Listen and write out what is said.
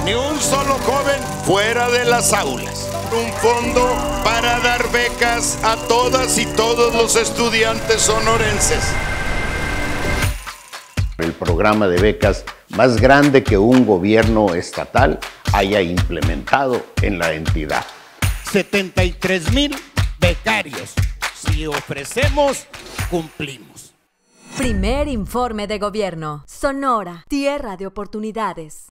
Ni un solo joven fuera de las aulas. Un fondo para dar becas a todas y todos los estudiantes sonorenses. El programa de becas más grande que un gobierno estatal haya implementado en la entidad. 73,000 becarios. Si ofrecemos, cumplimos. Primer informe de gobierno. Sonora, tierra de oportunidades.